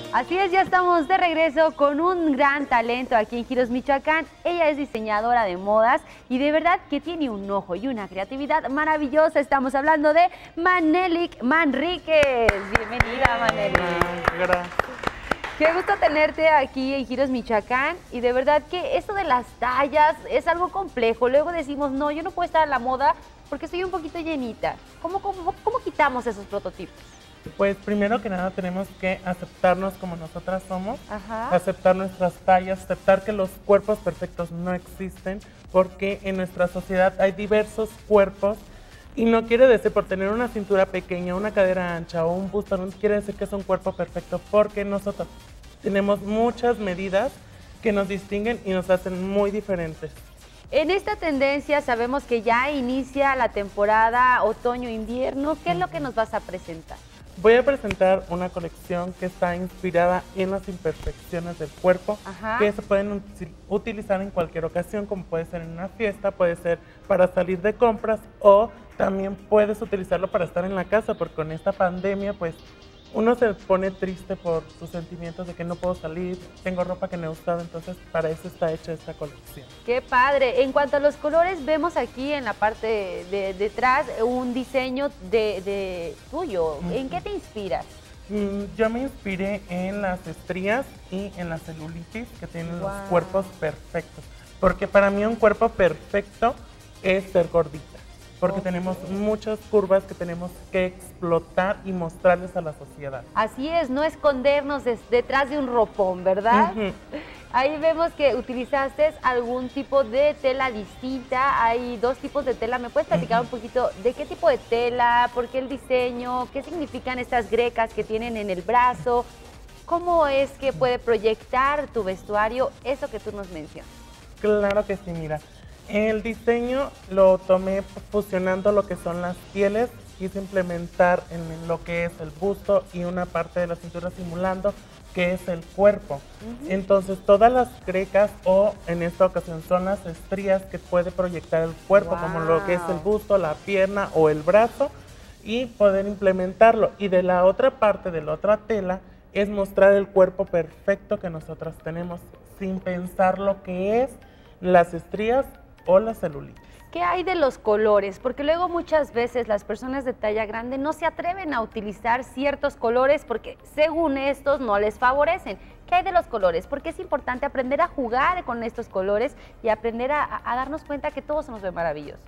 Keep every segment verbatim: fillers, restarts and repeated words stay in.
Así es, ya estamos de regreso con un gran talento aquí en Giros, Michoacán. Ella es diseñadora de modas y de verdad que tiene un ojo y una creatividad maravillosa. Estamos hablando de Manelik Manríquez. Bienvenida, Manelik. Gracias. Qué gusto tenerte aquí en Giros, Michoacán. Y de verdad que esto de las tallas es algo complejo. Luego decimos, no, yo no puedo estar a la moda porque estoy un poquito llenita. ¿Cómo, cómo, cómo quitamos esos prototipos? Pues primero que nada tenemos que aceptarnos como nosotras somos, Ajá. aceptar nuestras tallas, aceptar que los cuerpos perfectos no existen, porque en nuestra sociedad hay diversos cuerpos y no quiere decir por tener una cintura pequeña, una cadera ancha o un busto, no quiere decir que es un cuerpo perfecto, porque nosotros tenemos muchas medidas que nos distinguen y nos hacen muy diferentes. En esta tendencia sabemos que ya inicia la temporada otoño-invierno. ¿Qué es lo que nos vas a presentar? Voy a presentar una colección que está inspirada en las imperfecciones del cuerpo, Ajá. que se pueden utilizar en cualquier ocasión, como puede ser en una fiesta, puede ser para salir de compras o también puedes utilizarlo para estar en la casa, porque con esta pandemia pues uno se pone triste por sus sentimientos de que no puedo salir, tengo ropa que no he usado, entonces para eso está hecha esta colección. ¡Qué padre! En cuanto a los colores, vemos aquí en la parte de detrás un diseño de, de tuyo. ¿En qué te inspiras? Mm, yo me inspiré en las estrías y en la celulitis que tienen Wow. los cuerpos perfectos, porque para mí un cuerpo perfecto es ser gordita. Porque okay. tenemos muchas curvas que tenemos que explotar y mostrarles a la sociedad. Así es, no escondernos des, detrás de un ropón, ¿verdad? Uh-huh. Ahí vemos que utilizaste algún tipo de tela distinta, hay dos tipos de tela. ¿Me puedes platicar uh-huh. un poquito de qué tipo de tela, por qué el diseño, qué significan estas grecas que tienen en el brazo? ¿Cómo es que puede proyectar tu vestuario eso que tú nos mencionas? Claro que sí, mira. El diseño lo tomé fusionando lo que son las pieles, quise implementar en lo que es el busto y una parte de la cintura simulando que es el cuerpo. Uh-huh. Entonces todas las grecas o en esta ocasión son las estrías que puede proyectar el cuerpo, wow. como lo que es el busto, la pierna o el brazo y poder implementarlo. Y de la otra parte, de la otra tela, es mostrar el cuerpo perfecto que nosotros tenemos sin pensar lo que es las estrías o la celulitis. ¿Qué hay de los colores? Porque luego muchas veces las personas de talla grande no se atreven a utilizar ciertos colores porque según estos no les favorecen. ¿Qué hay de los colores? Porque es importante aprender a jugar con estos colores y aprender a, a darnos cuenta que todo se nos ve maravilloso.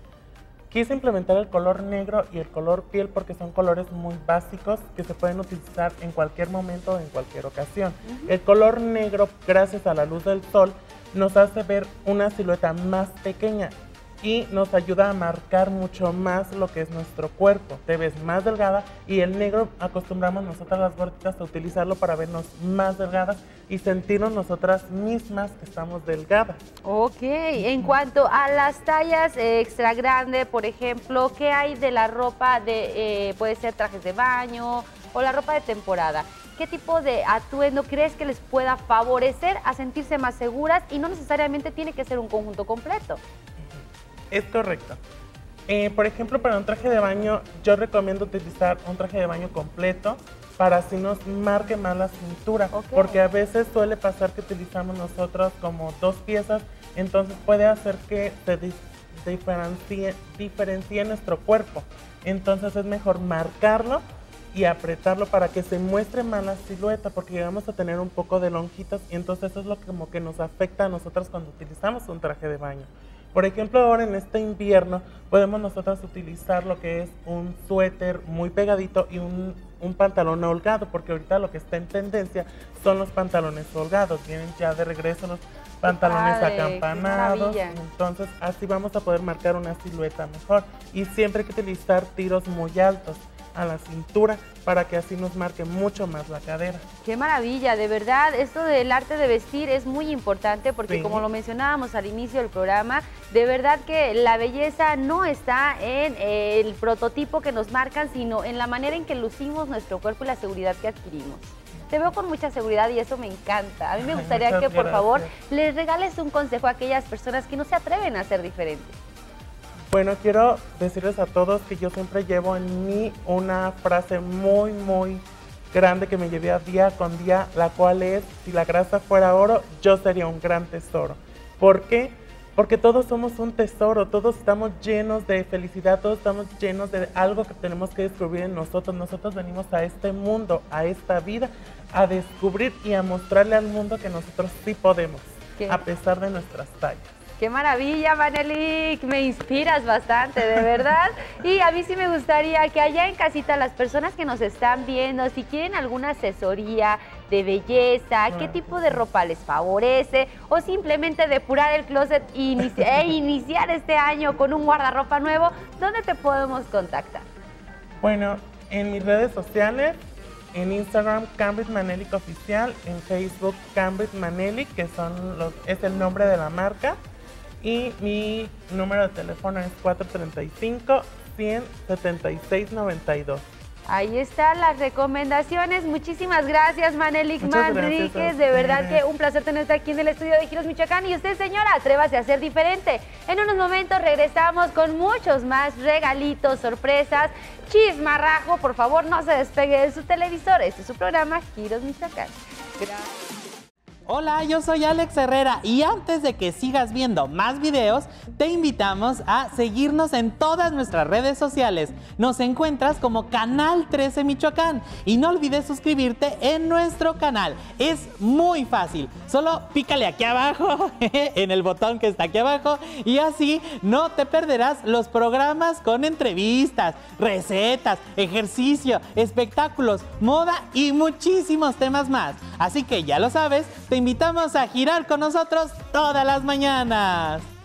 Quise implementar el color negro y el color piel porque son colores muy básicos que se pueden utilizar en cualquier momento o en cualquier ocasión. Uh-huh. El color negro, gracias a la luz del sol, nos hace ver una silueta más pequeña y nos ayuda a marcar mucho más lo que es nuestro cuerpo. Te ves más delgada y el negro acostumbramos nosotras las gorditas a utilizarlo para vernos más delgadas y sentirnos nosotras mismas que estamos delgadas. Ok, en cuanto a las tallas eh, extra grande, por ejemplo, ¿qué hay de la ropa de, eh, puede ser trajes de baño o la ropa de temporada? ¿Qué tipo de atuendo crees que les pueda favorecer a sentirse más seguras y no necesariamente tiene que ser un conjunto completo? Es correcto. Eh, por ejemplo, para un traje de baño, yo recomiendo utilizar un traje de baño completo para así nos marque más la cintura, okay. porque a veces suele pasar que utilizamos nosotros como dos piezas, entonces puede hacer que se diferencie, diferencie nuestro cuerpo. Entonces es mejor marcarlo y apretarlo para que se muestre más la silueta, porque llegamos a tener un poco de lonjitas y entonces eso es lo que como que nos afecta a nosotros cuando utilizamos un traje de baño. Por ejemplo, ahora en este invierno podemos nosotros utilizar lo que es un suéter muy pegadito y un, un pantalón holgado, porque ahorita lo que está en tendencia son los pantalones holgados, vienen ya de regreso los pantalones padre, acampanados, entonces así vamos a poder marcar una silueta mejor y siempre hay que utilizar tiros muy altos a la cintura para que así nos marque mucho más la cadera. ¡Qué maravilla! De verdad, esto del arte de vestir es muy importante porque sí. como lo mencionábamos al inicio del programa, de verdad que la belleza no está en el prototipo que nos marcan, sino en la manera en que lucimos nuestro cuerpo y la seguridad que adquirimos. Te veo con mucha seguridad y eso me encanta. A mí me gustaría que, por gracias. favor, les regales un consejo a aquellas personas que no se atreven a ser diferentes. Bueno, quiero decirles a todos que yo siempre llevo en mí una frase muy, muy grande que me llevé a día con día, la cual es, si la grasa fuera oro, yo sería un gran tesoro. ¿Por qué? Porque todos somos un tesoro, todos estamos llenos de felicidad, todos estamos llenos de algo que tenemos que descubrir en nosotros. Nosotros venimos a este mundo, a esta vida, a descubrir y a mostrarle al mundo que nosotros sí podemos, ¿Qué? a pesar de nuestras tallas. ¡Qué maravilla, Manelik! Me inspiras bastante, de verdad. Y a mí sí me gustaría que allá en casita las personas que nos están viendo, si quieren alguna asesoría de belleza, qué tipo de ropa les favorece, o simplemente depurar el closet e, inici e iniciar este año con un guardarropa nuevo, ¿dónde te podemos contactar? Bueno, en mis redes sociales, en Instagram, Cambridge Manelik Oficial, en Facebook, Cambridge Manelik, que son los, es el nombre de la marca. Y mi número de teléfono es cuatro tres cinco, uno cero, siete seis nueve dos. Ahí están las recomendaciones. Muchísimas gracias, Manelik Muchas Manríquez. Gracias de verdad que un placer tenerte aquí en el estudio de Giros Michoacán. Y usted, señora, atrévase a ser diferente. En unos momentos regresamos con muchos más regalitos, sorpresas, chismarrajo. Por favor, no se despegue de su televisor. Este es su programa, Giros Michoacán. Gracias. Hola, yo soy Alex Herrera y antes de que sigas viendo más videos, te invitamos a seguirnos en todas nuestras redes sociales. Nos encuentras como Canal trece Michoacán y no olvides suscribirte en nuestro canal. Es muy fácil, solo pícale aquí abajo, en el botón que está aquí abajo y así no te perderás los programas con entrevistas, recetas, ejercicio, espectáculos, moda y muchísimos temas más. Así que ya lo sabes, te invitamos a girar con nosotros todas las mañanas.